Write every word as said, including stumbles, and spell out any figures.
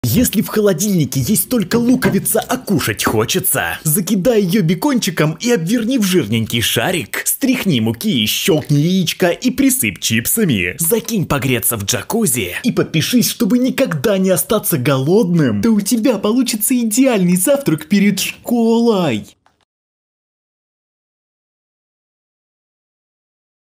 Если в холодильнике есть только луковица, а кушать хочется, закидай ее бекончиком и обверни в жирненький шарик. Стряхни муки, щелкни яичко и присыпь чипсами. Закинь погреться в джакузи и подпишись, чтобы никогда не остаться голодным. Да у тебя получится идеальный завтрак перед школой.